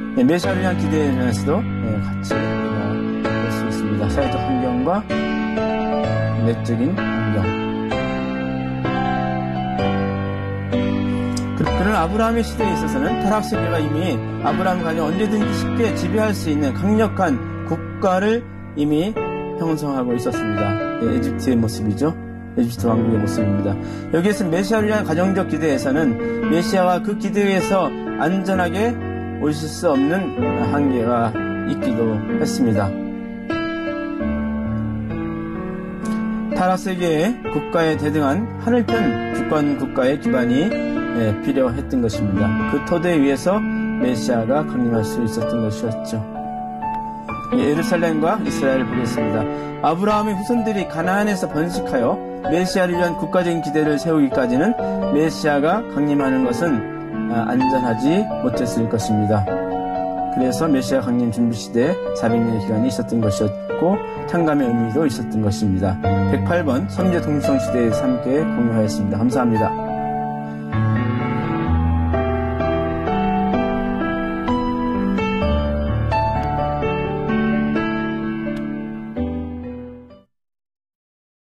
메시아를 위한 기대에 대해서도 같이 볼 수 있습니다. 사회적 환경과 내적인 환경. 그러나 아브라함의 시대에 있어서는 타락 세계가 이미 아브라함 가정 언제든지 쉽게 지배할 수 있는 강력한 국가를 이미 형성하고 있었습니다. 에집트의 모습이죠. 에집트 왕국의 모습입니다. 여기에서 메시아를 위한 가정적 기대에서는 메시아와 그 기대에서 안전하게 오실 수 없는 한계가 있기도 했습니다. 타락 세계의 국가에 대등한 하늘편 주권 국가의 기반이 필요했던 것입니다. 그 토대 위에서 메시아가 강림할 수 있었던 것이었죠. 예루살렘과 이스라엘을 보겠습니다. 아브라함의 후손들이 가나안에서 번식하여 메시아를 위한 국가적인 기대를 세우기까지는 메시아가 강림하는 것은 안전하지 못했을 것입니다. 그래서 메시아 강림 준비 시대에 400년의 기간이 있었던 것이었고 탕감의 의미도 있었던 것입니다. 108번 선제 독립성 시대에서 함께 공유하였습니다. 감사합니다.